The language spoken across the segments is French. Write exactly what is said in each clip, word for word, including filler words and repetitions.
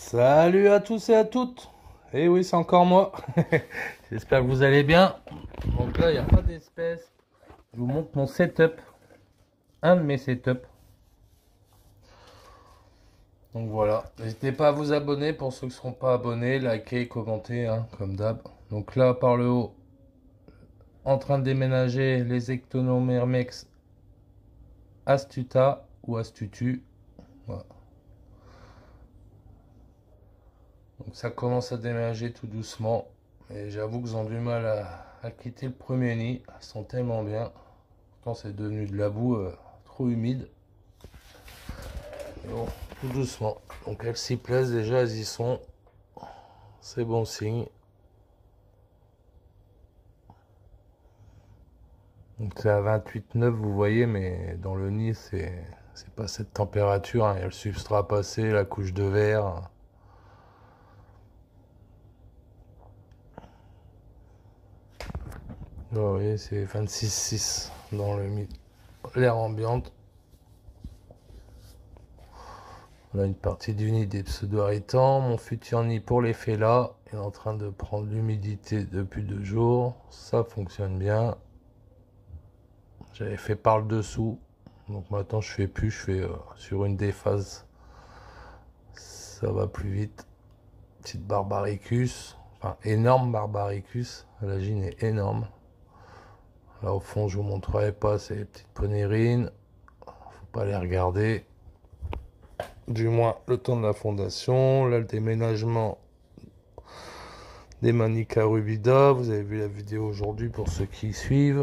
Salut à tous et à toutes. Et oui, c'est encore moi. J'espère que vous allez bien. Donc là, il n'y a pas d'espèce. Je vous montre mon setup. Un de mes setups. Donc voilà. N'hésitez pas à vous abonner pour ceux qui ne seront pas abonnés. Likez, commentez, hein, comme d'hab. Donc là, par le haut, en train de déménager les Ectonomermex Astuta ou Astutu. Voilà. Donc ça commence à déménager tout doucement. Et j'avoue qu'ils ont du mal à, à quitter le premier nid. Ils sont tellement bien. Pourtant c'est devenu de la boue euh, trop humide. Mais bon, tout doucement. Donc elles s'y plaisent déjà, elles y sont. C'est bon signe. Donc c'est à vingt-huit neuf vous voyez, mais dans le nid c'est c'est pas cette température. Hein. Il y a le substrat passé, la couche de verre. Vous voyez, c'est vingt-six six dans le l'air ambiante. On a une partie du nid des pseudo-arritants. Mon futur nid pour les félins est en train de prendre l'humidité depuis deux jours. Ça fonctionne bien. J'avais fait par le dessous. Donc maintenant je fais plus, je fais euh, sur une des phases. Ça va plus vite. Petite Barbaricus. Enfin énorme Barbaricus. La gine est énorme. Là au fond je vous montrerai pas ces petites ponérines. Faut pas les regarder. Du moins le temps de la fondation. Là le déménagement des Manica rubida. Vous avez vu la vidéo aujourd'hui pour ceux qui suivent.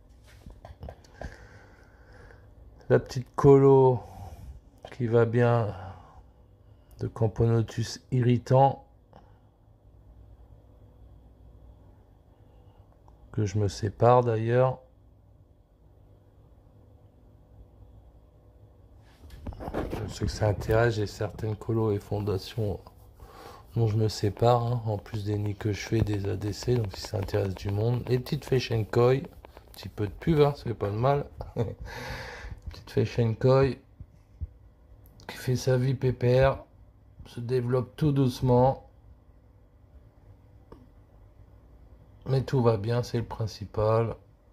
La petite colo qui va bien de Camponotus irritant que je me sépare d'ailleurs. Pour ceux que ça intéresse, j'ai certaines colos et fondations dont je me sépare, hein, en plus des nids que je fais, des A D C, donc si ça intéresse du monde. Les petites Feshenkoi, un petit peu de pub, hein, ça fait pas de mal. Petite Feshenkoi qui fait sa vie pépère, se développe tout doucement. Mais tout va bien, c'est le principal.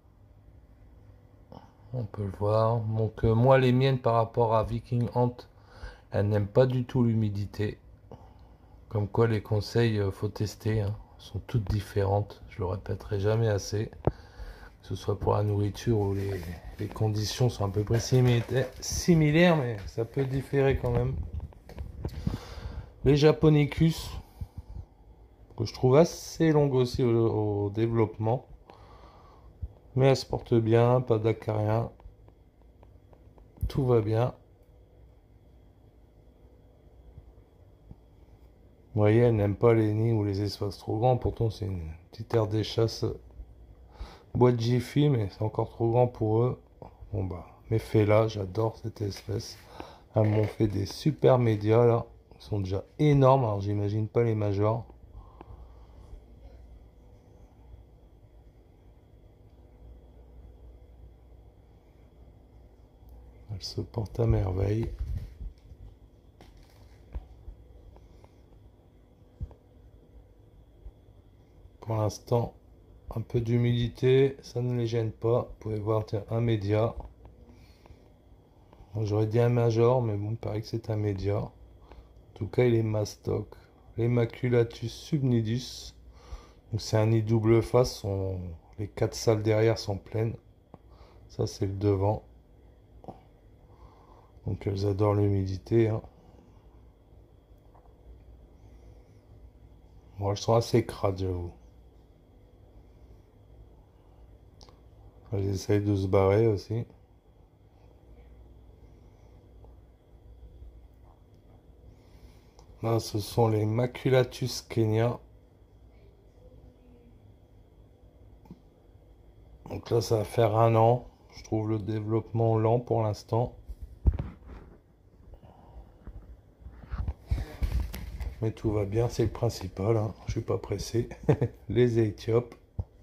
On peut le voir. Donc euh, moi les miennes par rapport à Viking Ant, elles n'aiment pas du tout l'humidité. Comme quoi les conseils, euh, faut tester. Hein. Sont toutes différentes. Je le répéterai jamais assez. Que ce soit pour la nourriture ou les, les conditions sont à peu près similaires, mais ça peut différer quand même. Les Japonicus, que je trouve assez longues aussi au, au développement. Mais elles se portent bien, pas d'acarien. Tout va bien. Vous voyez, elle n'aime pas les nids ou les espaces trop grands. Pourtant, c'est une petite aire des chasses boîte Jiffy, mais c'est encore trop grand pour eux. Bon bah, mes félins, j'adore cette espèce. Elles m'ont fait des super médias là. Ils sont déjà énormes, alors j'imagine pas les majors. Elles se portent à merveille. Pour l'instant, un peu d'humidité, ça ne les gêne pas. Vous pouvez voir, tiens, un média. J'aurais dit un major, mais bon, il paraît que c'est un média. En tout cas, il est mastoc. Les Maculatus subnidus. Donc c'est un nid double face. Son... Les quatre salles derrière sont pleines. Ça, c'est le devant. Donc elles adorent l'humidité. Hein. Bon, elles sont assez crades, j'avoue. Elles essayent de se barrer aussi. Là, ce sont les Maculatus kenya. Donc là, ça va faire un an. Je trouve le développement lent pour l'instant. Mais tout va bien, c'est le principal. Hein. Je suis pas pressé. Les Éthiopes.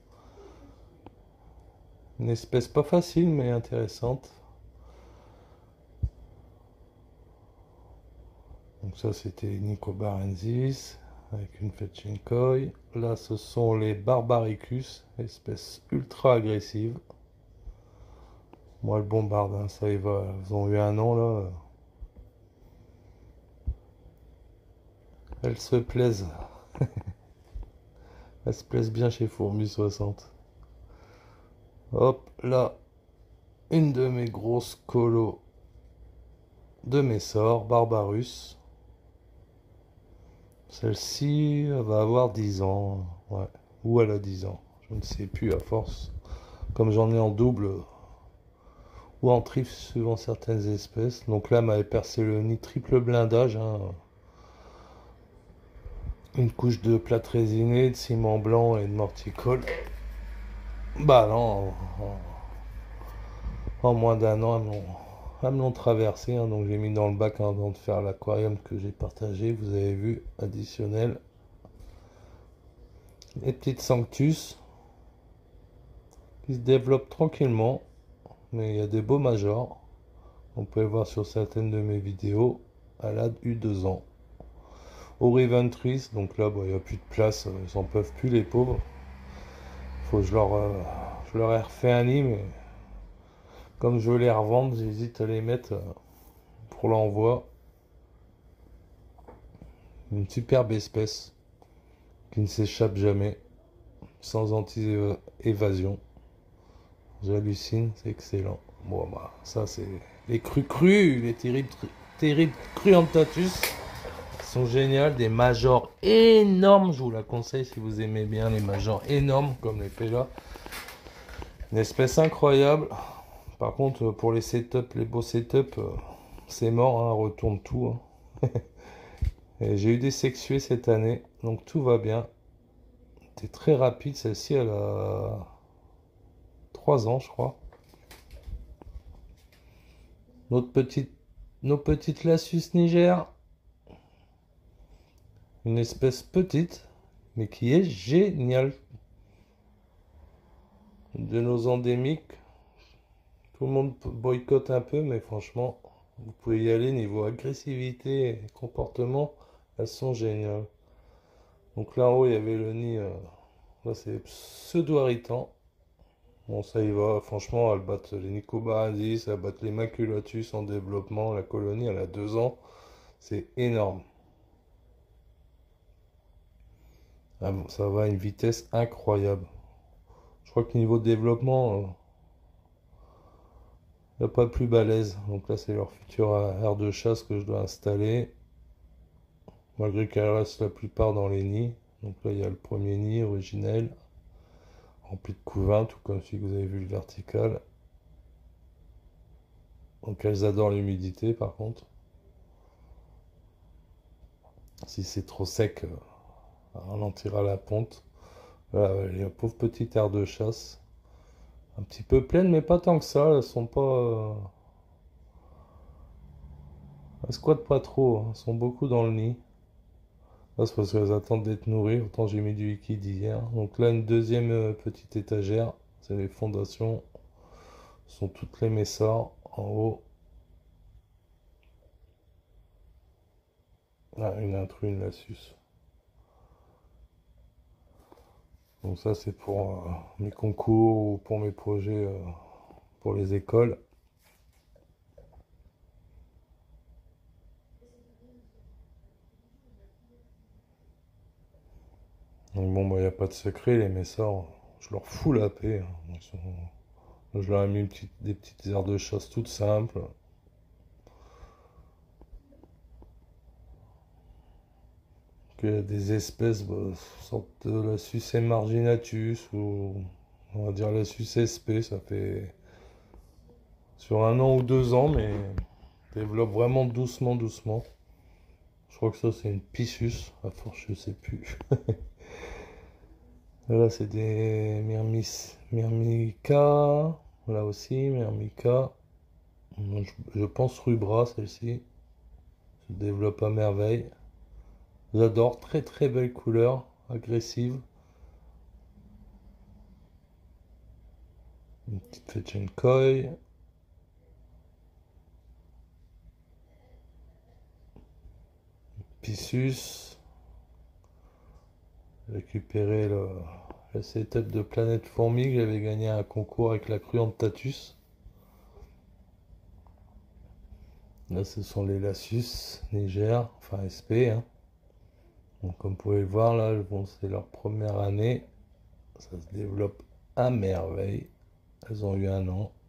Une espèce pas facile, mais intéressante. Donc ça c'était Nicobarensis avec une Fetchinkoi. Là ce sont les Barbaricus, espèce ultra agressive. Moi le bombarde, hein, ça y va, ils ont eu un an là. Elles se plaisent. Elles se plaisent bien chez Fourmu soixante. Hop, là, une de mes grosses colos de mes sorts, Barbarus. Celle-ci va avoir dix ans. Ouais. Ou elle a dix ans. Je ne sais plus à force. Comme j'en ai en double ou en triple suivant certaines espèces. Donc là, m'avait percé le nid triple blindage. Hein. Une couche de plâtre résiné, de ciment blanc et de morticole. Bah non, en, en moins d'un an, elles me l'ont traversé. Hein, donc j'ai mis dans le bac hein, avant de faire l'aquarium que j'ai partagé. Vous avez vu, additionnel. Les petites Sanctus qui se développent tranquillement. Mais il y a des beaux majors. On peut les voir sur certaines de mes vidéos. Elle a eu deux ans. Oriventris, donc là, il n'y a plus de place. Ils n'en peuvent plus, les pauvres. Faut que je leur, euh, je leur ai refait un nid, mais comme je veux les revendre, j'hésite à les mettre euh, pour l'envoi. Une superbe espèce qui ne s'échappe jamais, sans anti-évasion. J'hallucine, c'est excellent. Bon, bah, ça, c'est les crues crues, les terribles, terribles Cruentatus. Sont géniales, des majors énormes. Je vous la conseille si vous aimez bien les majors énormes, comme les Fela. Une espèce incroyable. Par contre, pour les setups, les beaux setups, c'est mort, hein, retourne tout. Hein. J'ai eu des sexués cette année, donc tout va bien. C'était très rapide, celle-ci, elle a trois ans, je crois. Notre petite, nos petites Lassus Niger. Une espèce petite, mais qui est géniale. De nos endémiques. Tout le monde boycotte un peu, mais franchement, vous pouvez y aller niveau agressivité et comportement, elles sont géniales. Donc là en haut, il y avait le nid, euh, là c'est pseudo-haritan. Bon, ça y va, franchement, elles battent les Nicobarensis, elles battent les Maculatus en développement. La colonie, elle a deux ans, c'est énorme. Ah bon, ça va à une vitesse incroyable. Je crois que niveau développement, il euh, n'y a pas plus balèze. Donc là, c'est leur futur aire de chasse que je dois installer. Malgré qu'elle reste la plupart dans les nids. Donc là, il y a le premier nid originel, rempli de couvain, tout comme celui que vous avez vu le vertical. Donc elles adorent l'humidité par contre. Si c'est trop sec, euh, ça ralentira la ponte. Voilà, les pauvres petites aires de chasse. Un petit peu pleines, mais pas tant que ça. Elles sont pas... Euh... Elles squattent pas trop. Hein. Elles sont beaucoup dans le nid. Là, c'est parce qu'elles attendent d'être nourries. Autant j'ai mis du liquide hier. Donc là, une deuxième euh, petite étagère. C'est les fondations. Ce sont toutes les messors en haut. Ah, une intrus, une Lassus. Donc ça, c'est pour euh, mes concours ou pour mes projets euh, pour les écoles. Donc bon, bah, il n'y a pas de secret, les messors, je leur fous la paix. Hein. Ils sont... Je leur ai mis une petite, des petites aires de chasse toutes simples. Que des espèces, bah, sorte de Lassus marginatus ou on va dire Lassus S P, ça fait sur un an ou deux ans, mais développe vraiment doucement, doucement. Je crois que ça c'est une Pissus, à force je sais plus. Là c'est des Myrmis, Myrmica, là aussi Myrmica. Je, je pense Rubra celle-ci, se développe à merveille. J'adore, très très belle couleur, agressive. Une petite Fetchinkoi. Pissus. Récupérer le, le setup de Planète Fourmi que j'avais gagné un concours avec la Cruante Tatus. Là, ce sont les Lassus Niger, enfin S P. Hein. Donc, comme vous pouvez le voir, là, bon, c'est leur première année. Ça se développe à merveille. Elles ont eu un an.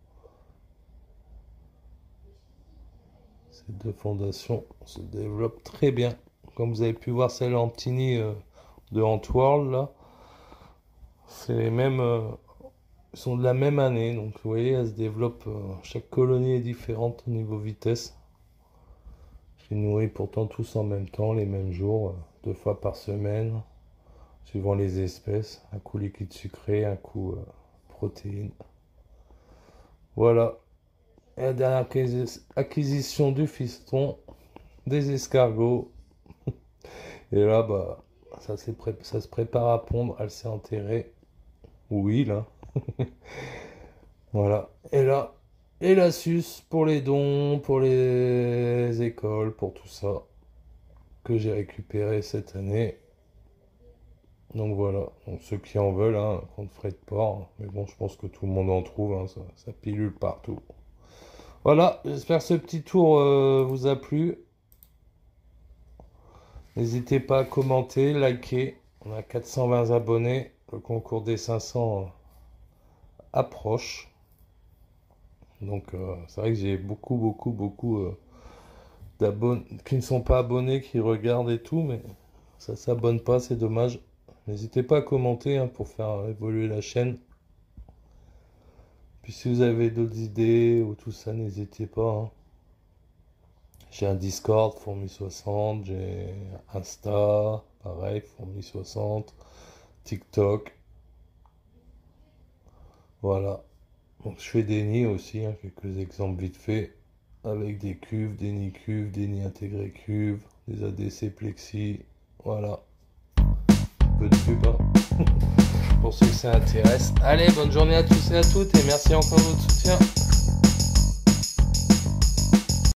Ces deux fondations se développent très bien. Comme vous avez pu voir celle en Tini euh, de Antworld, là, c'est les mêmes. Euh, ils sont de la même année. Donc, vous voyez, elles se développent. Euh, chaque colonie est différente au niveau vitesse. Je les nourris pourtant tous en même temps, les mêmes jours, euh, deux fois par semaine, suivant les espèces. Un coup liquide sucré, un coup euh, protéines. Voilà. Et la dernière acquisition du fiston, des escargots. Et là, bah, ça, pré ça se prépare à pondre. Elle s'est enterrée. Oui, là. Voilà. Et là, et la suce pour les dons, pour les écoles, pour tout ça, que j'ai récupéré cette année. Donc voilà. Donc ceux qui en veulent, hein, contre frais de port. Mais bon, je pense que tout le monde en trouve. Hein, ça, ça pilule partout. Voilà, j'espère que ce petit tour euh, vous a plu. N'hésitez pas à commenter, liker. On a quatre cent vingt abonnés. Le concours des cinq cents approche. Donc euh, c'est vrai que j'ai beaucoup, beaucoup, beaucoup euh, d'abonnés qui ne sont pas abonnés, qui regardent et tout, mais ça s'abonne pas, c'est dommage. N'hésitez pas à commenter hein, pour faire évoluer la chaîne. Puis si vous avez d'autres idées ou tout ça, n'hésitez pas. Hein. J'ai un Discord, Fourmi soixante, j'ai Insta, pareil, Fourmi soixante, TikTok. Voilà. Donc je fais des nids aussi, hein, quelques exemples vite fait, avec des cuves, des nids cuves, des nids intégrés cuves, des A D C plexi, voilà. Un peu de pub, hein. Pour ceux que ça intéresse. Allez, bonne journée à tous et à toutes, et merci encore de votre soutien.